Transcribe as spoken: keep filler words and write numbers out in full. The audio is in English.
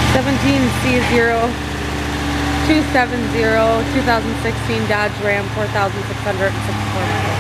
seventeen C zero two seven zero two thousand sixteen Dodge Ram four thousand six hundred sixty-four miles.